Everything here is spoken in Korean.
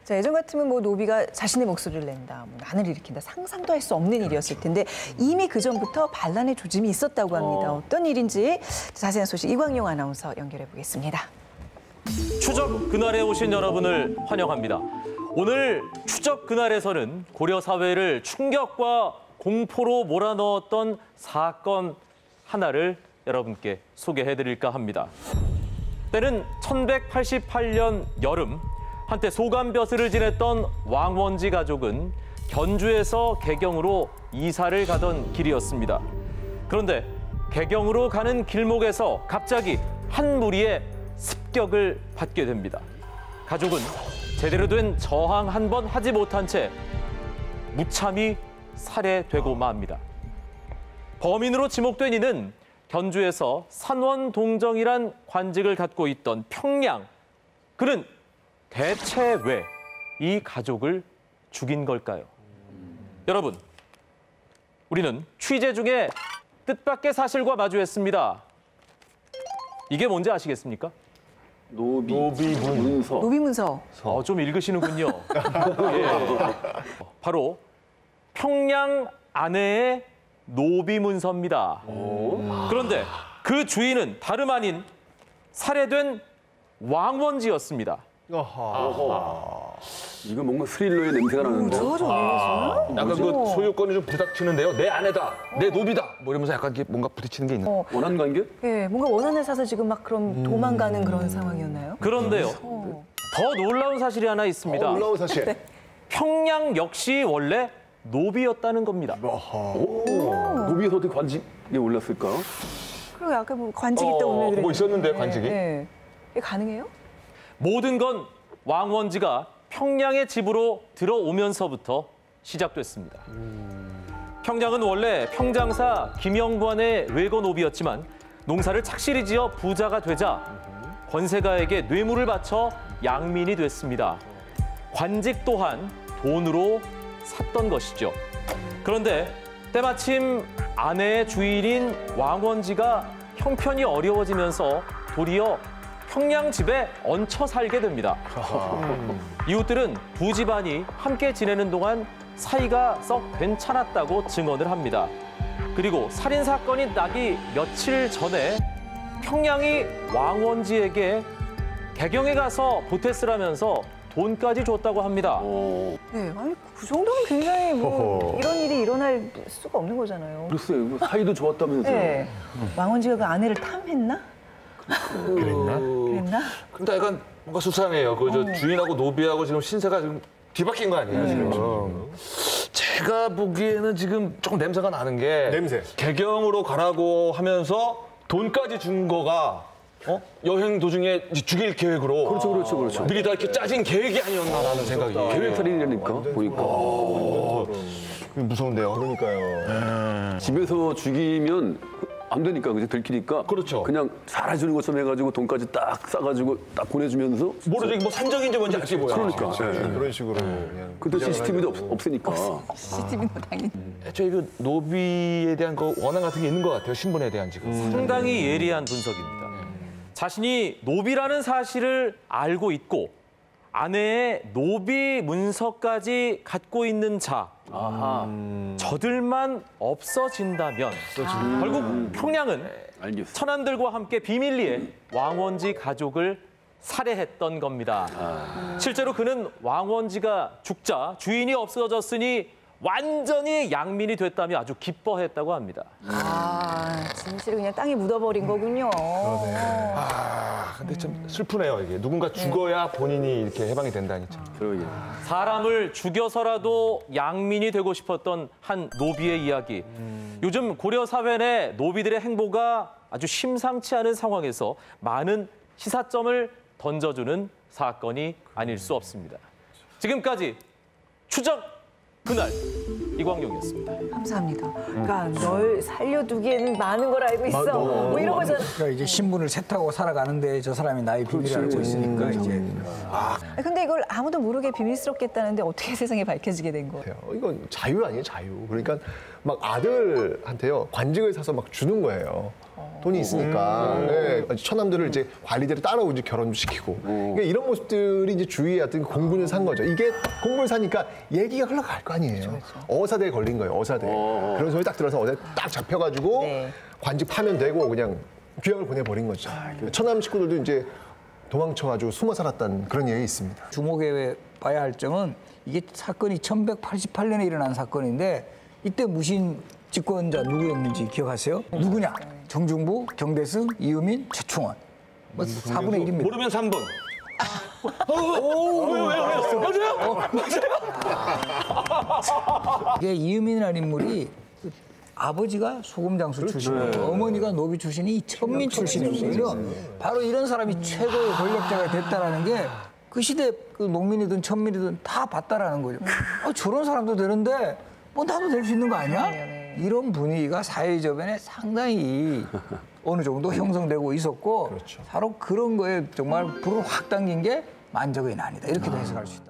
자, 예전 같으면 뭐 노비가 자신의 목소리를 낸다, 뭐 난을 일으킨다, 상상도 할 수 없는 일이었을 텐데 이미 그 전부터 반란의 조짐이 있었다고 합니다. 어떤 일인지 자세한 소식 이광용 아나운서 연결해 보겠습니다. 추적 그날에 오신 여러분을 환영합니다. 오늘 추적 그날에서는 고려 사회를 충격과 공포로 몰아넣었던 사건 하나를 여러분께 소개해드릴까 합니다. 때는 1188년 여름, 한때 소감벼슬을 지냈던 왕원지 가족은 견주에서 개경으로 이사를 가던 길이었습니다. 그런데 개경으로 가는 길목에서 갑자기 한 무리의 습격을 받게 됩니다. 가족은 제대로 된 저항 한 번 하지 못한 채 무참히 살해되고 맙니다. 범인으로 지목된 이는 견주에서 산원동정이란 관직을 갖고 있던 평양. 그는 대체 왜 이 가족을 죽인 걸까요? 여러분, 우리는 취재 중에 뜻밖의 사실과 마주했습니다. 이게 뭔지 아시겠습니까? 노비문서. 노비문서. 좀 읽으시는군요. 예. 바로 평양 안내의 노비문서입니다. 그런데 그 주인은 다름 아닌 살해된 왕원지였습니다. 이거 뭔가 스릴러의 냄새가 나는데. 약간 그 소유권을 좀 부닥치는데요. 내 아내다, 내 노비다. 뭐 이러면서 약간 이렇게 뭔가 부딪히는 게 있는. 원한 관계? 예, 뭔가 원한을 사서 지금 막 그럼 도망가는 그런 상황이었나요? 그런데요, 더 놀라운 사실이 하나 있습니다. 놀라운 사실. 네. 평양 역시 원래 노비였다는 겁니다. 노비에서 어떻게 관직에 올랐을까? 그리고 아까 뭐 관직 있다고 오늘 뭐 있었는데 관직이? 네. 이게 가능해요? 모든 건 왕원지가 평양의 집으로 들어오면서부터 시작됐습니다. 평양은 원래 평장사 김영관의 외거 노비였지만 농사를 착실히 지어 부자가 되자 권세가에게 뇌물을 바쳐 양민이 됐습니다. 관직 또한 돈으로 샀던 것이죠. 그런데 때마침 아내의 주인인 왕원지가 형편이 어려워지면서 도리어 평양 집에 얹혀 살게 됩니다. 이웃들은 두 집안이 함께 지내는 동안 사이가 썩 괜찮았다고 증언을 합니다. 그리고 살인 사건이 나기 며칠 전에 평양이 왕원지에게 개경에 가서 보태 쓰라면서 돈까지 줬다고 합니다. 네, 아니 그 정도면 굉장히 뭐 이런 일이 일어날 수가 없는 거잖아요. 글쎄요, 사이도 좋았다면서요. 네. 왕원지가 그 아내를 탐했나? 그랬나? 근데 약간 뭔가 수상해요. 그 저 주인하고 노비하고 지금 신세가 지금 뒤바뀐 거 아니에요, 지금. 제가 보기에는 지금 조금 냄새가 나는 게 냄새. 개경으로 가라고 하면서 돈까지 준 거가 여행 도중에 이제 죽일 계획으로 그렇죠. 미리 다 이렇게 짜진 계획이 아니었나라는 생각이. 계획살인이라니까 보니까. 무서운데요. 그러니까요. 집에서 죽이면 안 되니까 그죠? 들키니까. 그렇죠. 그냥 살아주는 것처럼 해가지고 돈까지 딱 싸가지고 딱 보내주면서. 모르죠. 뭐 산적인지 뭔지 알게 뭐야. 그러니까. 그런 식으로. 그냥 그때 CCTV도 없으니까. CCTV는 당연히. 저희 그 노비에 대한 그 원한 같은 게 있는 것 같아요. 신분에 대한 지금. 상당히 예리한 분석입니다. 자신이 노비라는 사실을 알고 있고 아내의 노비 문서까지 갖고 있는 자, 저들만 없어진다면 결국 평양은 알겠어. 천안들과 함께 비밀리에 왕원지 가족을 살해했던 겁니다. 실제로 그는 왕원지가 죽자 주인이 없어졌으니 완전히 양민이 됐다며 아주 기뻐했다고 합니다. 진실을 그냥 땅에 묻어버린 거군요. 근데 참 슬프네요, 이게. 누군가 죽어야 본인이 이렇게 해방이 된다니 참. 그러게. 사람을 죽여서라도 양민이 되고 싶었던 한 노비의 이야기. 요즘 고려 사회 내 노비들의 행보가 아주 심상치 않은 상황에서 많은 시사점을 던져주는 사건이 아닐 수 없습니다. 지금까지 추적 그날 이광용이었습니다. 감사합니다. 그러니까 널 살려두기에는 많은 걸 알고 있어. 뭐 이런 거잖아. 그러니까 이제 신분을 세탁하고 살아가는데 저 사람이 나의 비밀을 알고 있으니까 이제. 근데 이걸 아무도 모르게 비밀스럽게 했다는데 어떻게 세상에 밝혀지게 된 거예요? 이건 자유 아니에요, 자유. 그러니까 막 아들한테요 관직을 사서 막 주는 거예요. 돈이 있으니까. 네. 처남들을 이제 관리대로 따라오지 결혼도 시키고. 그러니까 이런 모습들이 이제 주위에 어떤 공분을 산 거죠. 이게 공분을 사니까 얘기가 흘러갈 거 아니에요. 어사대에 걸린 거예요. 어사대. 그런 소리 딱 들어서 어제 딱 잡혀가지고 네. 관직 파면 되고 그냥 귀향을 보내버린 거죠. 처남 식구들도 이제 도망쳐가지고 숨어 살았다는 그런 얘기 있습니다. 주목해 봐야 할 점은 이게 사건이 1188년에 일어난 사건인데 이때 무신 집권자 누구였는지 기억하세요? 누구냐? 정중부, 경대승, 이유민, 최충원. 뭐 4분의 1입니다. 모르면 3분. 이게 이유민이라는 인물이 그 아버지가 소금장수 출신이고 어머니가 노비 출신이 천민 출신이었어요. 바로 이런 사람이 최고의 권력자가 됐다라는 게 그 시대 그 농민이든 천민이든 다 봤다라는 거죠. 저런 사람도 되는데 뭐 나도 될 수 있는 거 아니야? 이런 분위기가 사회저변에 상당히 어느 정도 형성되고 있었고 바로 그런 거에 정말 불을 확 당긴 게 만적의 난이다. 이렇게도 해석할 수 있다.